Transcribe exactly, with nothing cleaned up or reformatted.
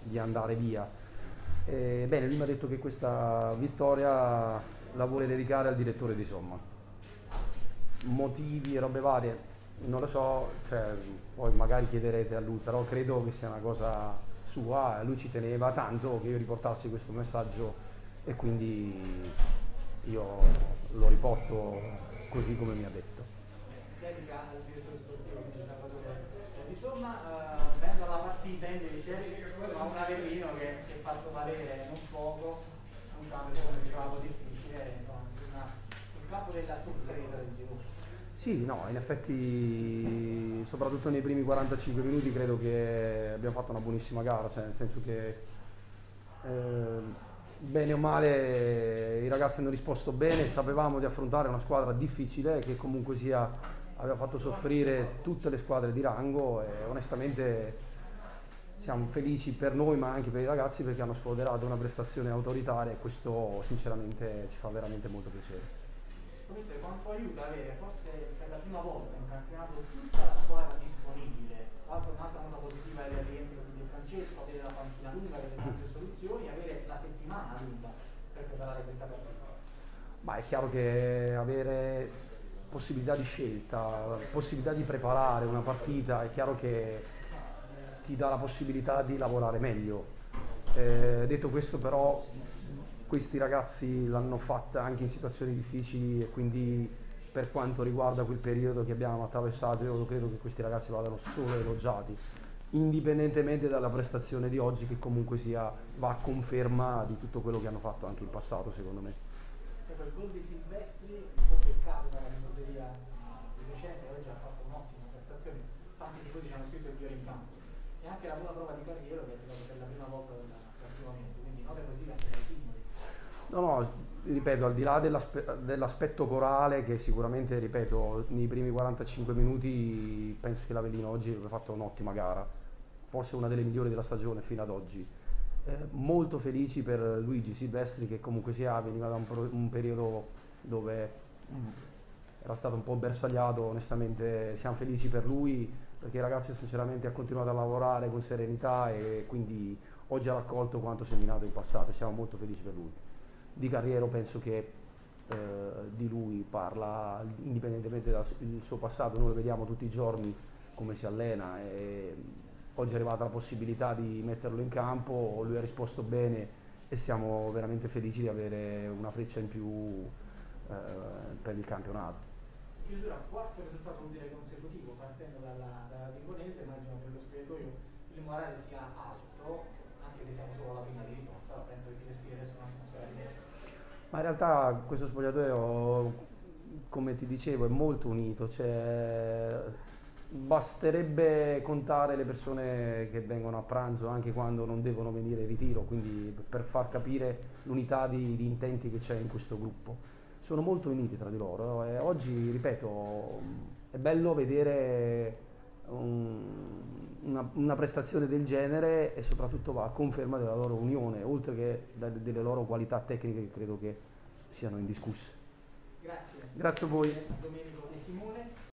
di andare via. E, bene, lui mi ha detto che questa vittoria la vuole dedicare al direttore di Somma. Motivi e robe varie, non lo so, cioè, poi magari chiederete a lui, però credo che sia una cosa sua, lui ci teneva tanto che io riportassi questo messaggio e quindi io lo riporto così come mi ha detto. Dedica al direttore sportivo, quindi Salvatore Di Somma, eh, venendo alla partita invece, ma un Avellino che si è fatto valere non poco su un campo, come dicevamo, difficile, insomma, una, sul campo della sorpresa del girone. Sì, no, in effetti soprattutto nei primi quarantacinque minuti credo che abbiamo fatto una buonissima gara, cioè nel senso che eh, bene o male i ragazzi hanno risposto bene, sapevamo di affrontare una squadra difficile che comunque sia aveva fatto soffrire tutte le squadre di rango e onestamente siamo felici per noi ma anche per i ragazzi perché hanno sfoderato una prestazione autoritaria e questo sinceramente ci fa veramente molto piacere. Commissario, quanto aiuta avere forse per la prima volta in campionato tutta la squadra disponibile? L'altra un'altra nota positiva è il rientro di De Francesco, avere la panchina lunga, avere tante soluzioni, avere la settimana lunga per preparare questa partita. Ma è chiaro che avere possibilità di scelta, possibilità di preparare una partita, è chiaro che ti dà la possibilità di lavorare meglio. Eh, detto questo però questi ragazzi l'hanno fatta anche in situazioni difficili e quindi per quanto riguarda quel periodo che abbiamo attraversato io credo che questi ragazzi vadano solo elogiati, indipendentemente dalla prestazione di oggi che comunque sia va a conferma di tutto quello che hanno fatto anche in passato secondo me. Ecco, il gol di Silvestri, un po' peccato dalla tifoseria di recente, oggi ha fatto un'ottima prestazione, tanti tifosi ci hanno scritto il migliore in campo. E anche la buona prova di Carriero che ha giocato per la prima volta dal, dal primo minuto, quindi note positive anche dai singoli. No, no, ripeto, al di là dell'aspe- dell'aspetto corale, che sicuramente, ripeto, nei primi quarantacinque minuti penso che l'Avellino oggi abbia fatto un'ottima gara, forse una delle migliori della stagione fino ad oggi. Eh, molto felici per Luigi Silvestri che comunque sia veniva da un, pro- un periodo dove mm, era stato un po' bersagliato, onestamente siamo felici per lui perché il ragazzo sinceramente ha continuato a lavorare con serenità e quindi oggi ha raccolto quanto seminato in passato e siamo molto felici per lui. Di Carriero penso che eh, di lui parla indipendentemente dal suo passato, noi lo vediamo tutti i giorni come si allena e oggi è arrivata la possibilità di metterlo in campo, lui ha risposto bene e siamo veramente felici di avere una freccia in più eh, per il campionato. In chiusura, quarto risultato utile consecutivo partendo dalla, dalla Lingonese, immagino che lo spogliatoio il morale sia alto, anche se siamo solo alla prima di ritorno, però penso che si respiri adesso un'atmosfera diversa. Ma in realtà questo spogliatoio, come ti dicevo, è molto unito, cioè, basterebbe contare le persone che vengono a pranzo anche quando non devono venire in ritiro, quindi per far capire l'unità di, di intenti che c'è in questo gruppo. Sono molto uniti tra di loro e oggi, ripeto, è bello vedere un- una, una prestazione del genere e soprattutto va a conferma della loro unione, oltre che da- delle loro qualità tecniche che credo che siano indiscusse. Grazie. Grazie a voi. Domenico De Simone.